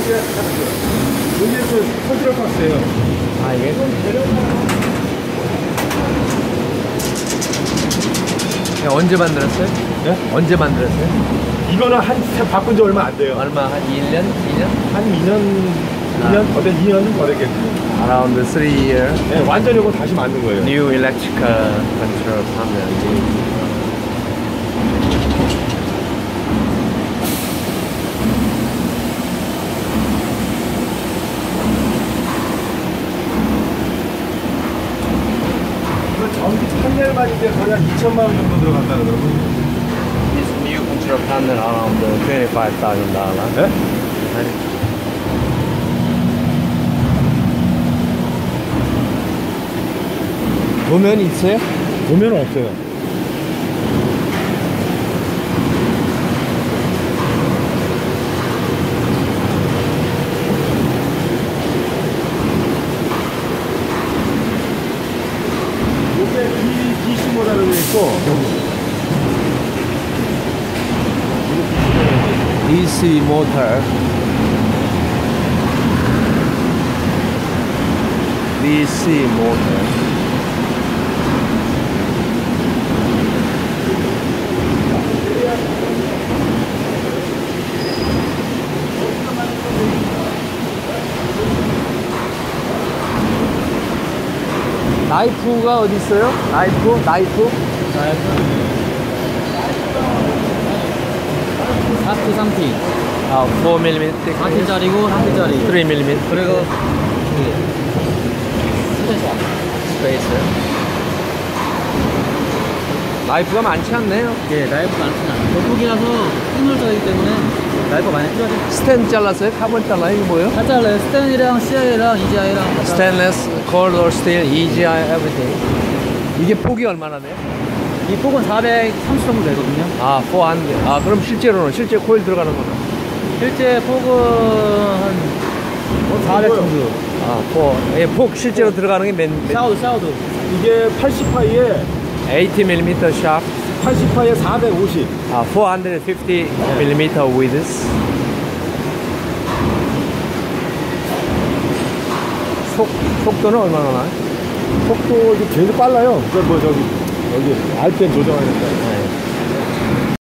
여기 그 컨트롤 박스예요. 아, 이게? 언제 만들었어요? 네? 언제 만들었어요? 이거는 바꾼 지 얼마 안 돼요. 얼마? 한 1년? 2년? 한 2년 더 된, 2년은 더 됐겠죠. Around 3 years. 네, 완전히 이거 다시 만든 거예요. New electrical control panel. 전기 판넬만 이제 거의 한 2천만 원 정도 들어간다 그러더라고요. This new control panel around $25,000. 네? 도면이 있어요? 도면은 없어요. 이게 DC 모델로 있고, DC motor. DC motor. 나이프가 어디 있어요? 나이프? 4-3T 아, 4mm. 4T짜리고 3T짜리 3mm. 그리고 스페이스. 나이프가 많지 않네요. 예, 나이프 많진 않아요. 전폭이라서 폭물자이기 때문에 나이프 많이 필요하죠. 스텐 잘랐어요? 카본 잘라요? 이거 뭐예요? 다 잘라요. 스탠이랑 CI랑 EGI랑 스테인리스, 콜드 스틸, EGI, everything. 이게 폭이 얼마나 돼요? 이 폭은 430 정도 되거든요. 아, 400. 아, 그럼 실제로는 실제 코일 들어가는 거는? 실제 폭은 한 400 정도. 아, 4. 예, 폭 실제로 들어가는 게 몇? 샤우도 이게 80파이에 80mm 샵. 80파이에 450. 아, 450mm width. 속도는 얼마나 나요? 속도 이게 계속 빨라요. 뭐 여기 RPM 조정하니까. 네.